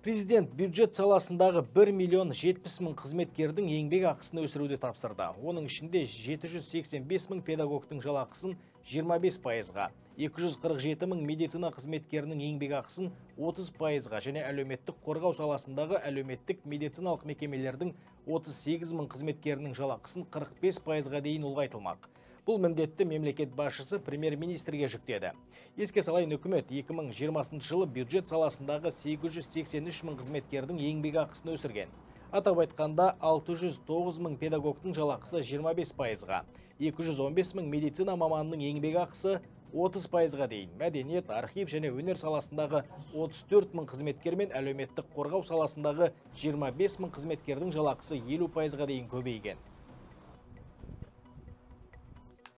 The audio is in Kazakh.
Президент бюджет саласындағы 1 миллион 70 мың қызметкердің еңбек ақысын өсіруді тапсырды. Оның ішінде 785 мың педагогтың жалақысын 25%-ға, 247 мың медицина қызметкерінің еңбек ақысын 30%-ға және әлеуметтік қорғау саласындағы әлеуметтік медициналық мекемелердің 38 мың қызметкерінің жалақысын 45%-ға дейін ұлғайтылмақ. Бұл міндетті мемлекет басшысы премьер-министрге жүктеді. Еске салайын, үкімет 2020 жылы бюджет саласындағы 883 мың қызметкердің еңбек ақысын өсірген. Атап айтқанда 609 мың педагогтың жалақысы 25%-ға, 215 мың медицина маманының еңбек ақысы 30%-ға дейін, мәдениет, архив және өнер саласындағы 34 мың қызметкер мен әлеуметтік қорғау саласындағы 25 мың қызметкердің жалақысы 50%-ға дейін көбейген.